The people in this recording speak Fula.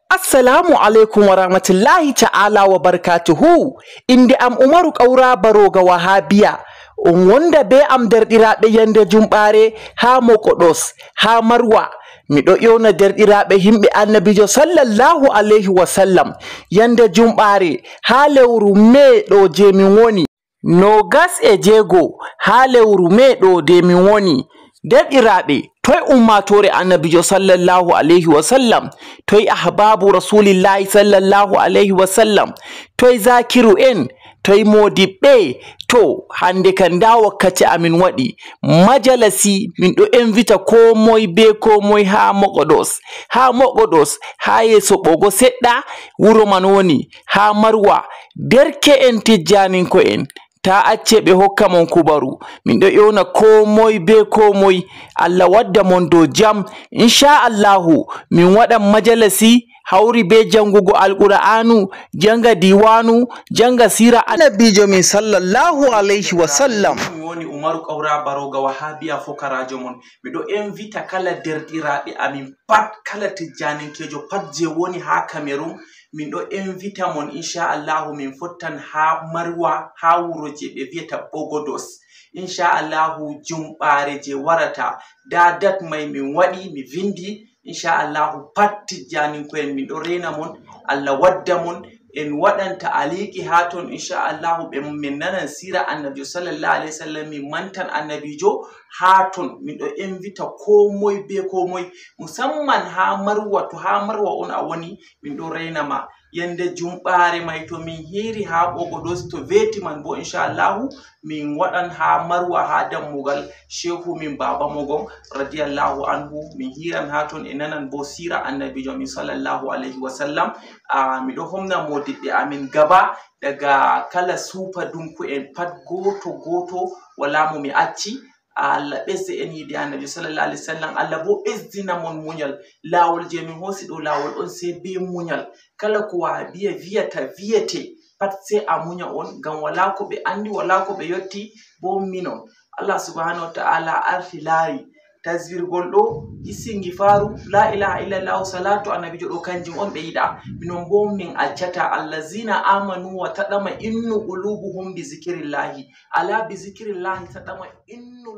Assalamu alaikum wa rahmatullahi ta'ala wa barakatuhu. Inde am Umaru Kaura Baroga Wahabiya. Wonda be am derɗiraɓe yande jumɓare ha Mokoɗos ha Marwa. Miɗo ƴewna derɗiraɓe himɓe Annabijo sallallahu alaihi wa sallam yande jumɓare ha lewru meɗo je min woni. Nogas e jego ha lewru meɗo de min woni. Derɗiraɓe, toy ummatore Annabijo sallallahu alaihi wa sallam, toy ahbabu rasulillahi sallallahu alaihi wa sallam, toy zakiru en, toy modibɓe. To hande kan da wakkati amin waɗi majalasi min ɗo invita ko moy be ko moy ha Mokoɗos ha yeso ɓogo seɗɗa wuro man woni ha Marwa. Derke en tijjaninko en ta acce ɓe hokka mon kubaru. Min ɗo ƴewna ko moy be ko moy, Allah wadda mon dow jam. Inchallahu min waɗan majalasi hawri be jangugo alqur'anu, janga diwanu, janga sira Annabijo min sallallahu alaihi wa sallam. Mi woni Umaru Kaura Baroga Wahabiya fokarajo mon. Miɗo invita kala derɗiraɓe amin pat, kala tijjaninkejo pat je woni ha Cameroon. Min ɗo invita mon inchallahu min fottan ha Marwa ha wuro je ɓe viyata Bogodos. Inchallahu jumɓare je warata da dat mai min waɗi mi vindi. Inchallahu pat tijjaninko en min ɗo rena mon, Allah wadda mon en waɗanta aliki ha ton. Inchallahu ɓe min nanan sira Annabijo sallallahu alaihi wasallam, min mantan Annabijo ha ton. Min ɗo invita ko moy be ko moy, musamman ha Marwa. To ha Marwa on a woni min ɗo rena ma. Yande jumɓare mai to min hiri ha Bogodos to veti man bo inchallahu min waɗan ha Marwa ha dammugal shehu min baba mogon radiyallahu anhu. Min hiran ha ton e nanan bo sira Annabijo min sallallahu alaihi wa sallam. Miɗo homna modibɓe amin gaba daga kala supa dunku en pat goto wala mo mi acci. Allah ɓesde en yiide Annabi sallallahu alaihi wasallam. Allah bo ɓesdina mon munyal. Lawol je min hosi ɗo lawol on sai be munyal. Kala ko Wahabiya viyete pat sai a munya on, ngam wala ko ɓe andi, wala ko ɓe yotti bo minon. Allah subhanahu wa ta'ala arti laari tasvirgol ɗo, istighfaru, la ilaha illallah, salatu Annabijo ɗo kanjum on ɓe yiɗa. Minon bo min accata. Allazina amanu wa tadama innu qulubuhum bi zikrillahi. Ala bi zikrillahi tadama innu